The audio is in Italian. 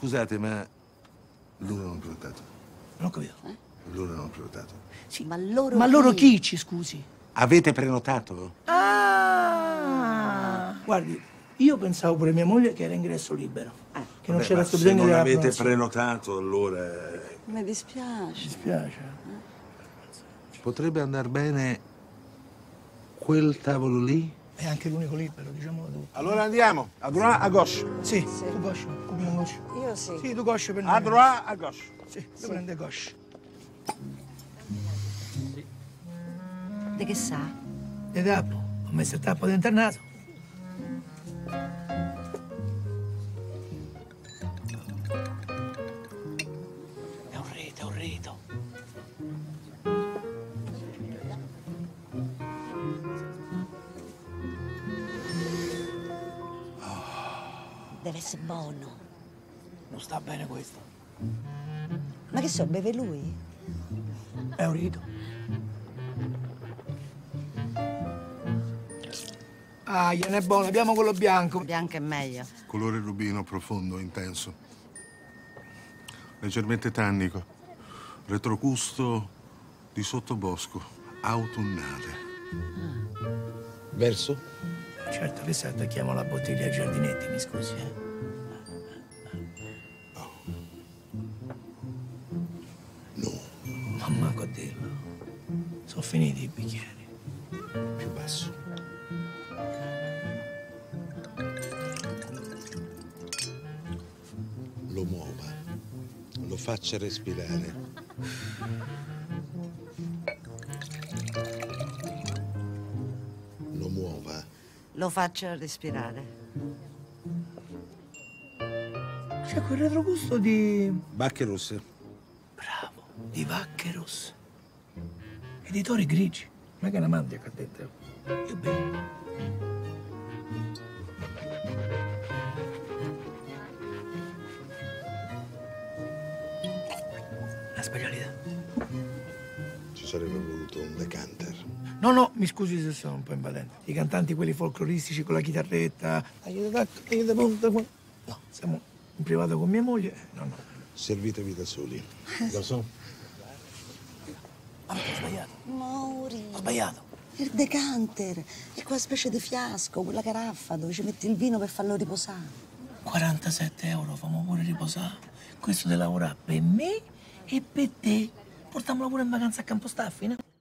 Scusate, ma loro non prenotato. Non ho capito. Loro non prenotato. Sì. Ma loro Ma loro chi, ci scusi? Avete prenotato? Ah! Guardi, io pensavo pure mia moglie che era ingresso libero. Che non Vabbè, c'era ma sto se bisogno non della avete prenotazione. prenotato, allora... Mi Mi dispiace. dispiace. Potrebbe andare bene quel tavolo lì? È anche l'unico libero, diciamolo tu. Allora andiamo. A droite, à gauche. Sì, tu gauche, come un gauche. Io sì. Sì, tu gauche per A noi. droite, à gauche. Sì, tu prende gauche. Di che sa? E tappo, ho messo il tappo dentro il naso. È un rito, è un rito. Deve essere buono. Non sta bene questo. Ma che so, beve lui? È un rito. Ah, gliene è buono, abbiamo quello bianco. Bianco è meglio. Colore rubino profondo, intenso. Leggermente tannico. Retrogusto di sottobosco. Autunnale. Verso? Certo che se attacchiamo la bottiglia ai giardinetti, mi scusi, No. Non manco a dirlo. Sono finiti i bicchieri. Più basso. Lo muova. Lo faccia respirare. Lo muova. Lo faccio respirare. C'è quel retrogusto di... Bacche rosse. Bravo, di vacche rosse. E di tori grigi. Ma che è una mandia che ha detto. Io bevo. La specialità. Ci sarebbe voluto un decanter. No, no, mi scusi se sono un po' invadente. I cantanti, quelli folcloristici con la chitarretta. Aiuta punta. No, siamo in privato con mia moglie. No, no. Servitevi da soli. Lo so. Ah, ho sbagliato. Mauri. Ho sbagliato. Il decanter. È quella specie di fiasco, quella caraffa dove ci metti il vino per farlo riposare. 47 euro, famo pure riposare. Questo deve lavorare per me e per te. Portiamola pure in vacanza a Campostaffi, no?